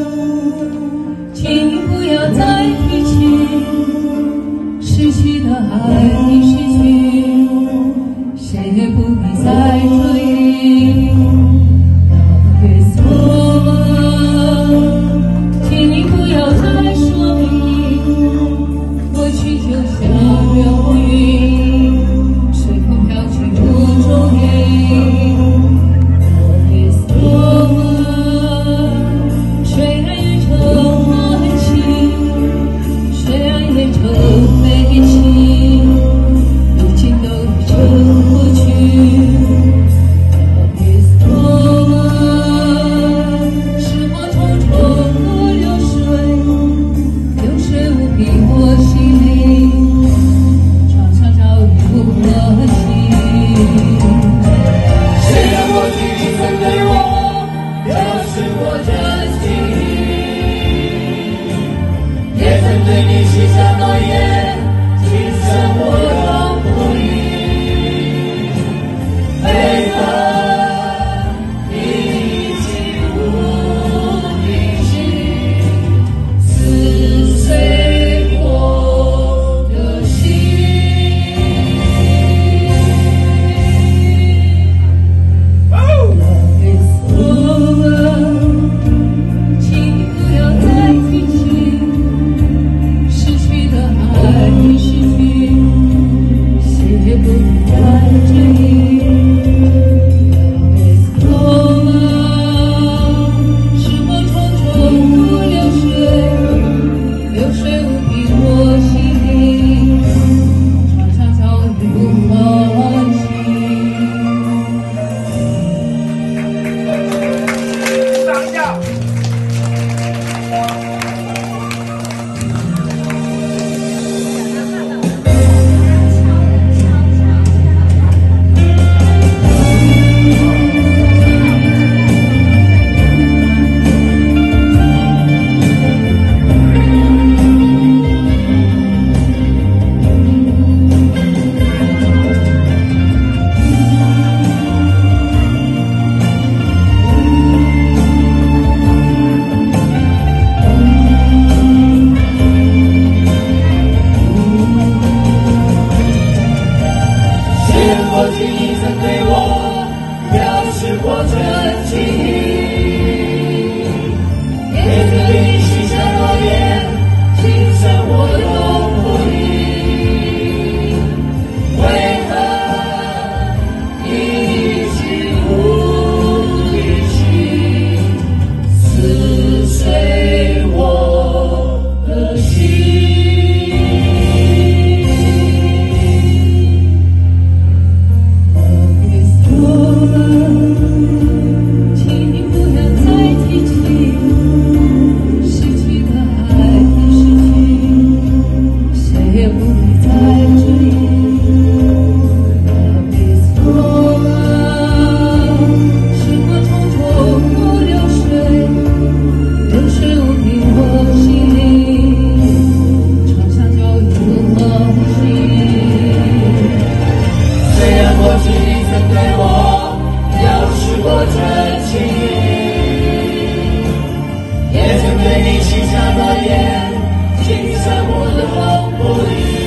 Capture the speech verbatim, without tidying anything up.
请你不要再提起逝去的爱已逝去，谁也不必再追忆。别错了，请你不要再说明，过去就像流云，随风飘去无踪影。别错了，虽然也成爱情，虽然也成悲情，如今都已成过去。别错了，时光匆匆如流水，流水无比我心里，创伤早已不可惜。 虽然过去你曾对我表示过真心，也曾对你许下诺言，今生我永不移。为何你竟无音信，撕碎我的心？ 别错了，请你不要再提起逝去的爱已逝去，谁也不必再追忆。别错了，时光匆匆如流水，流水无比我心里，创伤早已不可惜。 上下。 虽然过去你曾对我表示过真情，也曾对你许下诺言，今生我永不移。为何你竟无音信，撕碎我的心？ 别错了，请你不要再提起逝去的爱已逝去，谁也不必再追忆。别错了，时光匆匆如流水，流水无比我心里，创伤早已不可惜。 虽然过去你曾对我表示过真情，也曾对你许下诺言，今生我永不移。